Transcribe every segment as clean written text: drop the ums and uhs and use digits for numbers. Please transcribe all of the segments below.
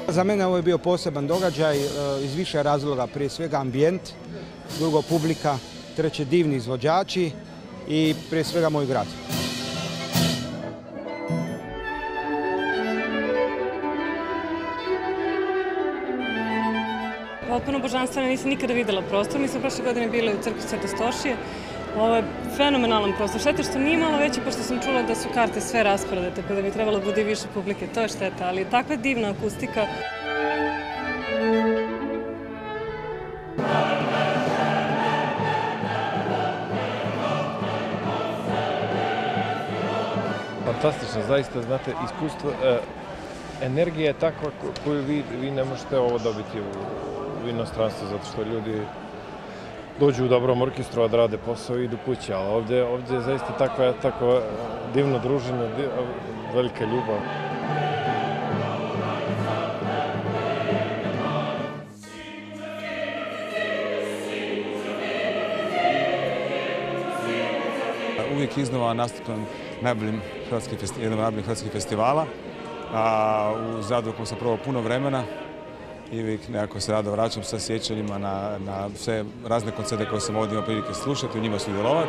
Za mene ovo je bio poseban događaj iz više razloga, prije svega ambijent, drugo publika, treće divni izvođači i prije svega moj grad. Potpuno božanstveno, nisam nikada vidjela prostor, mi smo prošle godine bili u crkvi Svete Stošije. Ovo je fenomenalan prostor. Šteta što nije malo veći, pošto sam čula da su karte sve rasprodate, tako da bi trebalo da bude više publike. To je šteta, ali takva divna akustika. Fantastično, zaista, znate, iskustvo, energija je takva koju vi ne možete ovo dobiti u inostranstvu, zato što ljudi dođu u dobrom orkestru, odrade posao i idu kući, ali ovdje je zaista takva divno druženje, velika ljubav. Uvijek iznova nastupam jednom od najboljih hrvatskih festivala. U Zadru kojem sam probao puno vremena i uvijek nekako se rado vraćam sa sjećanjima na sve razne koncerte koje sam ovdje imao prilike slušati i u njima sudjelovati.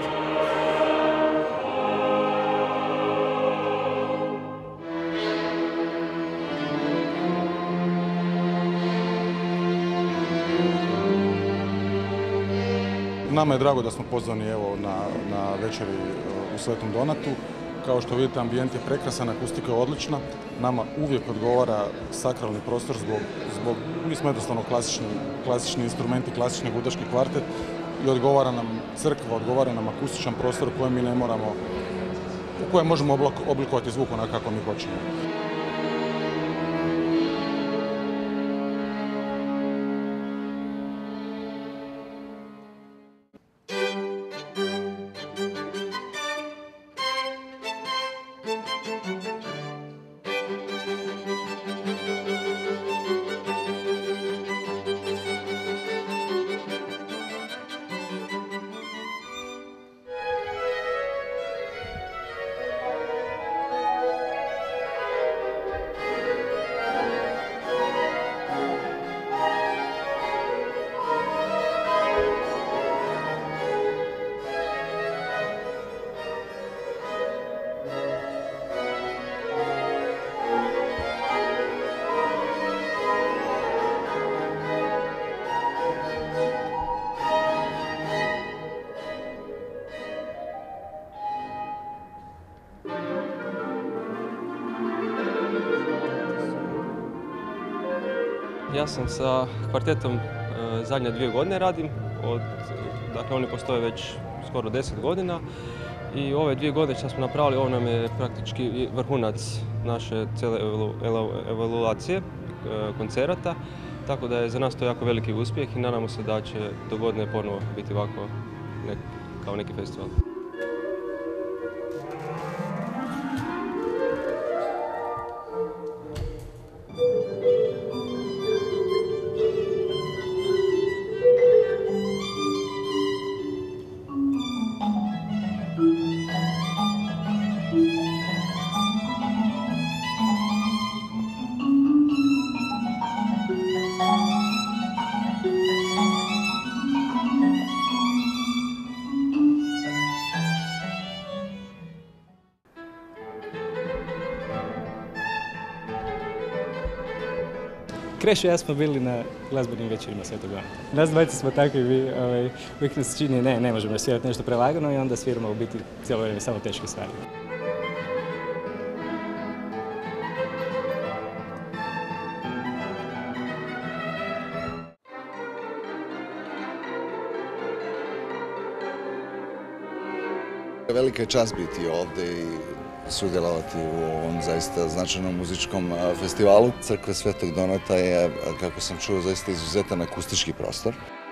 Nama je drago da smo pozvani na večeri u Svetom Donatu. Kao što vidite, ambijent je prekrasan, akustika je odlična. Nama uvijek odgovara sakralni prostor mi smo jednostavno klasični instrumenti, klasični gudački kvartet i odgovara nam crkva, odgovara nam akustičan prostor u kojem možemo oblikovati zvuk onako kako mi hoćemo. Ja sam sa kvartetom zadnje 2 godine radim, dakle oni postoje već skoro 10 godina i ove 2 godine što smo napravili, ovo nam je praktički vrhunac naše cijele evaluacije koncerata, tako da je za nas to jako veliki uspjeh i nadamo se da će do godine ponovo biti ovako kao neki festival. Kreš i ja smo bili na glazbenim večerima Svetog Donata. Nas dvojica smo takvi, uvijek nas čini ne možemo svirati nešto prelagano i onda sviramo u biti cijelo vrijeme samo teške stvari. Velika je čast biti ovdje i sudjelovati u ovom zaista značajnom muzičkom festivalu. Crkva Svetog Donata je, kako sam čuo, zaista izuzetan akustički prostor.